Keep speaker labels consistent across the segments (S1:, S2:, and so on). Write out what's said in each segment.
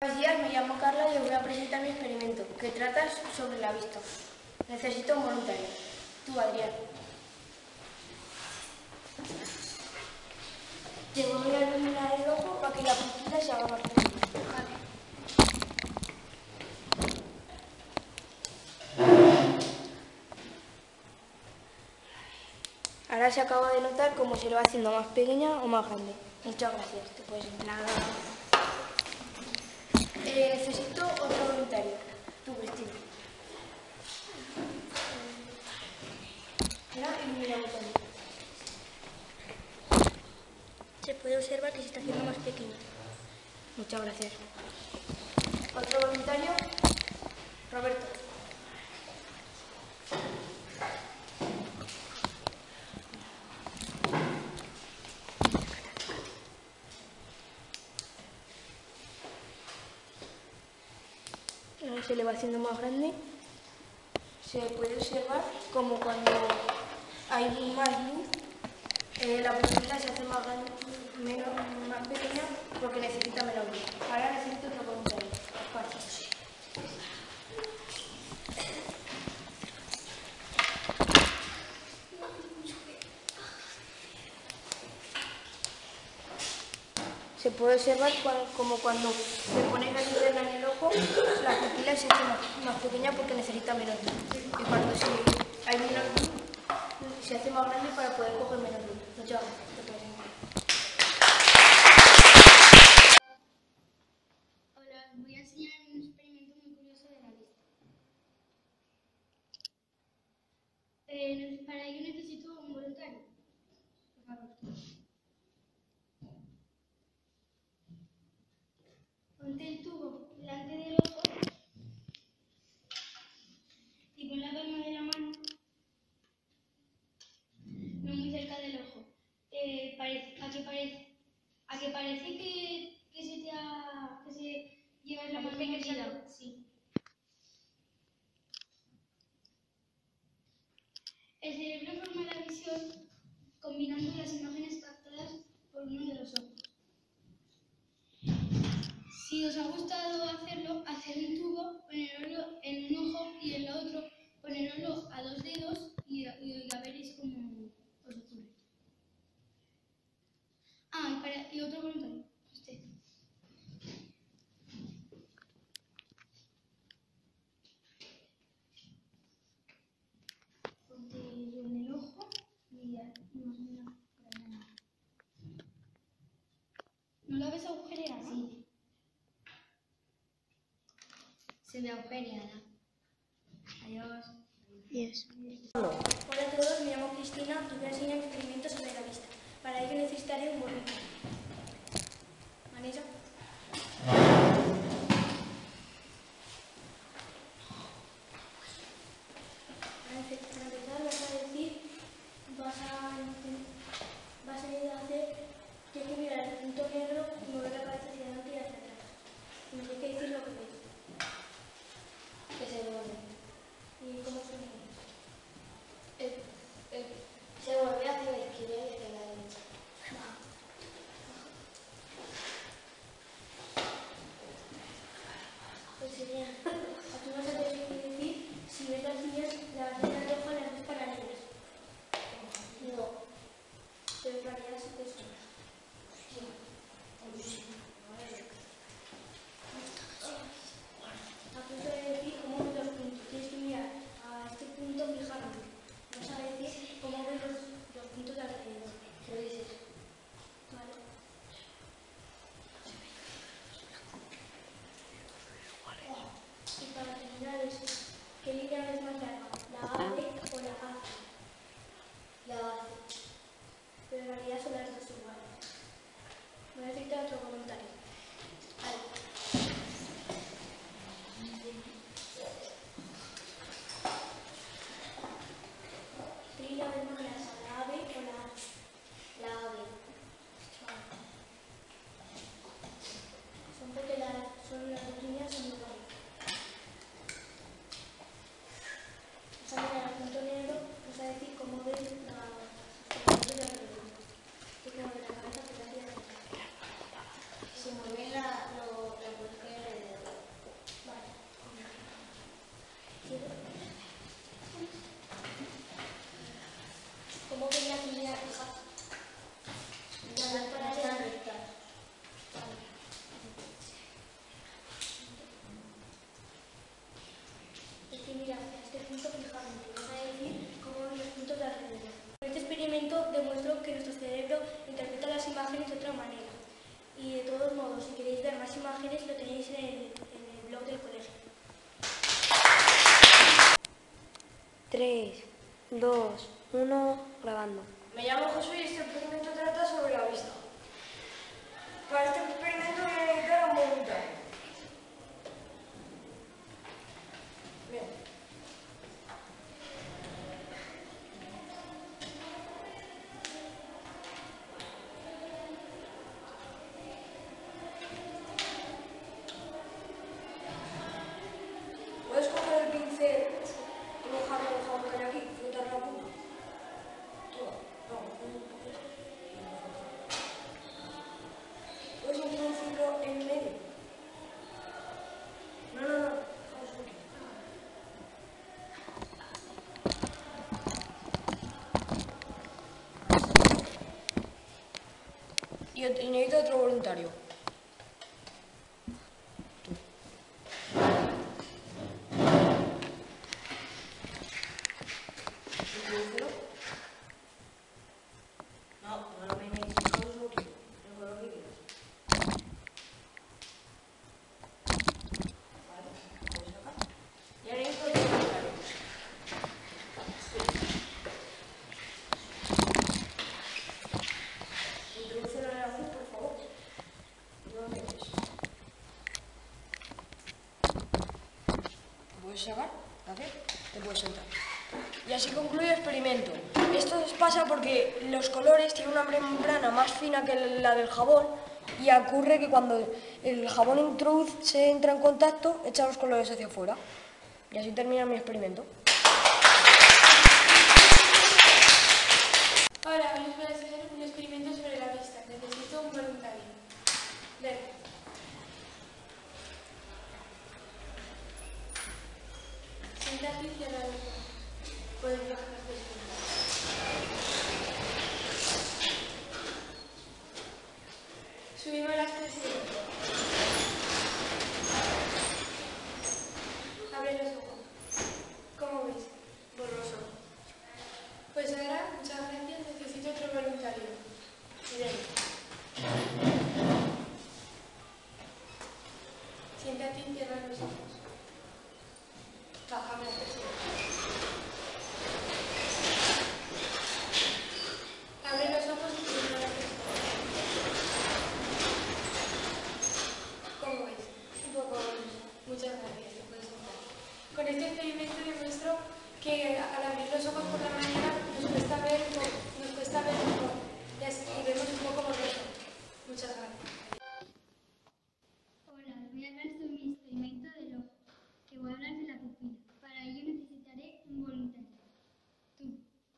S1: Buenos días, me llamo Carla y os voy a presentar mi experimento, que trata sobre la vista. Necesito un voluntario. Tú, Adrián. Te voy a iluminar el ojo para que la pupila se haga más pequeña. Vale. Ahora se acaba de notar cómo se lo va haciendo más pequeña o más grande. Muchas gracias. Te puedes entrar. Necesito otro voluntario. Tú, Cristina. Ahora iluminamos también. Se puede observar que se está haciendo más pequeña. Muchas gracias. Otro voluntario, Roberto. Ahora se le va haciendo más grande. Se puede observar como cuando hay más luz, la pupila se hace más grande, más pequeña porque necesita menos luz. Ahora necesito otro voluntario. Se puede observar como cuando le pones la linterna en el ojo, la pupila se hace más pequeña porque necesita menos luz. Y cuando hay menos luz, se hace más grande para poder coger menos luz. Muchas gracias.
S2: Hola, os voy a enseñar un experimento muy curioso de la vista. Para ello necesito un voluntario. Por favor. Ponte el tubo delante del ojo y pon la palma de la mano no muy cerca del ojo. ¿A que parece que se lleva la mano metida? Sí. El cerebro forma la visión combinando las imágenes captadas por uno de los ojos. Si os ha gustado hacerlo, haced un tubo, poneroslo en un ojo y en el otro, poneroslo a 2 dedos y ya veréis cómo os ocurre. Y otro voluntario, usted. Ponte en el ojo y ya, más o menos por ahí. ¿No la ves agujereada? Sí. Se ve agujereada. Adiós.
S1: Yes. Hola a todos, me llamo Cristina y voy a enseñar un experimento sobre la vista. Para ello necesitaré un bolígrafo. ¿Vanessa? Para empezar vas a ir a hacer, tienes que mirar el punto negro y mover la cabeza hacia adelante y hacia atrás. Y me tienes que decir lo que ves. Que se vuelve. ¿Y cómo se mueve? Se vuelve hacia la izquierda y hacia la derecha. Pues sería, aquí vas a tener que decir si ves las líneas rojas, las ves paralelas. No. Pero en realidad sí que son. Sí. Aquí te voy a decir cómo ves los puntos. Tienes que mirar a este punto fijamente. Vas a decir cómo ves los puntos de alrededor. Lo dices. Vale. Y para terminar es, ¿qué línea es más larga? ¿La AB o la AC? La AC. Pero en realidad son las dos iguales. Voy a necesitar otro comentario. Vale. ¿Qué línea es más larga? ¿La AB o la AC? La AB. Vale. Son porque las dos líneas son iguales. imagen que van a decir cómo ven los puntos de alrededor. Con este experimento demuestro que nuestro cerebro interpreta las imágenes de otra manera. Y de todos modos, si queréis ver más imágenes, lo tenéis en el blog del colegio.
S3: 3, 2, 1, grabando.
S4: Me llamo Josué y este experimento trata sobre la vista. Para este experimento voy a necesitar un voluntario. Bien. ¿Puedes coger el pincel y mojarlo en el jabón que hay aquí? Frotar la punta. Toda. No, un poquito. ¿Puedes introducirlo en medio? No. Dejamos un poquito. Y necesito otro voluntario. Introdúcelo. No lo menéis. Dejamos un poquito. No lo que quieras. Vale, puedes sacar. Y ahora necesito otro voluntario. Introdúcelo en el azul, por favor. No lo metes. ¿Te puedes sacar? ¿Hacer? Te puedes sentar. Y así concluye el experimento. Esto pasa porque los colores tienen una membrana más fina que la del jabón y ocurre que cuando el jabón entra en contacto, echa los colores hacia afuera. Y así termina mi experimento.
S1: Ahora vamos a hacer un experimento sobre la vista. Necesito un voluntario. Ven. Siéntate y cierra los ojos. Puedes bajar las pestañas. Subimos las presiones. Abre los ojos. ¿Cómo ves?
S4: Borroso.
S1: Pues ahora, muchas gracias, necesito otro voluntario.
S4: Bien.
S1: Siéntate y cierra los ojos.
S4: Bájame las presiones.
S1: Abre los ojos y cierra las pestañas. ¿Cómo ves?
S4: Un poco borroso.
S1: Muchas gracias, te puedes sentar. Con este experimento demuestro que al abrir los ojos por la mañana nos cuesta ver mejor y vemos un poco borroso. Muchas gracias.
S2: Hola, os voy a hablar sobre mi experimento del ojo, que voy a hablar de la pupila. Para ello necesitaré un voluntario. Tú.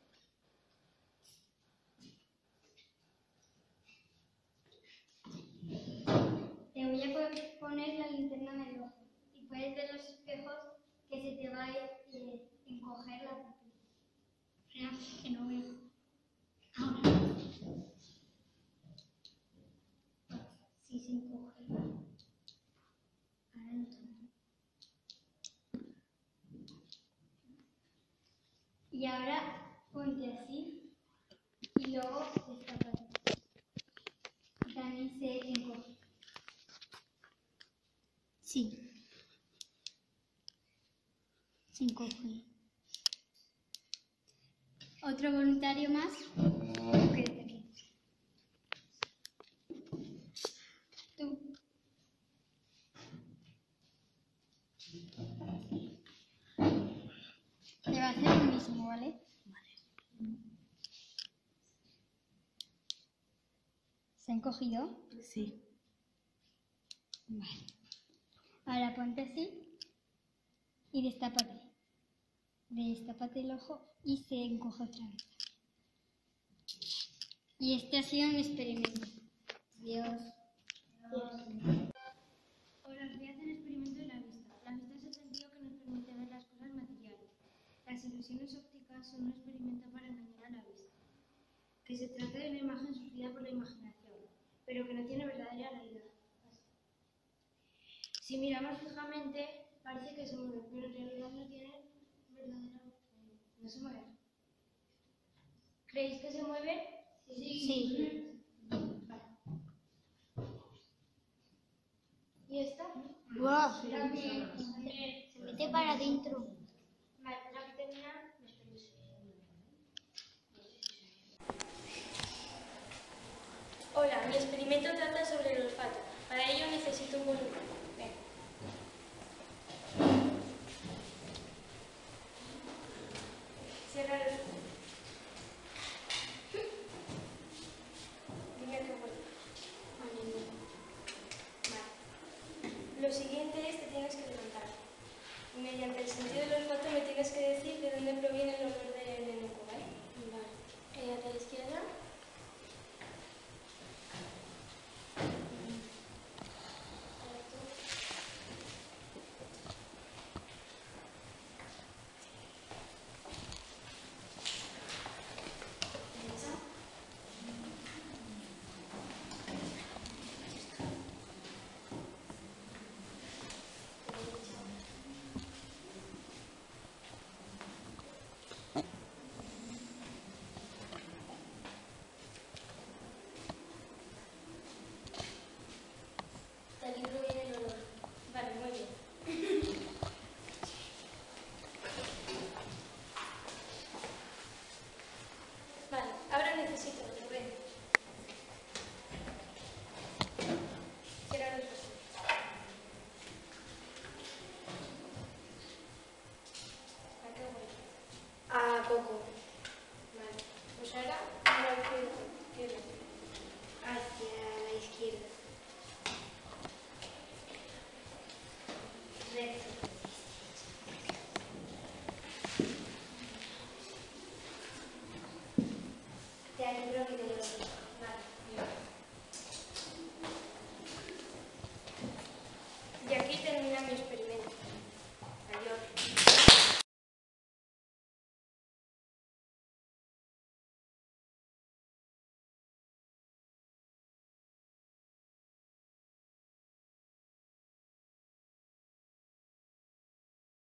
S2: Te voy a poner la linterna en el ojo y puedes ver los espejos que se te va a encoger la pupila. Mira, que no veo. Ahora. Sí se encoge. Ahora no tanto. Y ahora ponte así y luego destápate. Y también se encoge. Sí. Se encoge. Otro voluntario más. Quédate aquí. Tú. Te va a hacer lo mismo, ¿vale? ¿Se ha encogido?
S3: Sí.
S2: Vale. Ahora ponte así y destápate. Destápate el ojo y se encoge otra vez. Y este ha sido un experimento. Adiós. Ahora os voy a hacer el experimento de la vista. La vista es el sentido que nos permite ver las cosas materiales. Las ilusiones ópticas son un experimento para engañar a la vista, que se trata de una imagen surgida por la imaginación, pero que no tiene verdadera realidad. Si miramos fijamente, parece que se mueve, pero en realidad no tiene verdadera realidad. ¿Veis que se mueve?
S5: Sí.
S2: ¿Y esta?
S5: Wow. Se mete para adentro.
S2: Vale, pues aquí termina nuestro uso.
S1: Hola, mi experimento trata sobre el olfato. Para ello necesito un volumen. Ven. Cierra los ojos. Dime tu vuelta. Vale. Lo siguiente es que tienes que levantar. Y mediante el sentido del olfato me tienes que decir de dónde proviene el olor del nenuco, ¿vale? Vale. A la izquierda.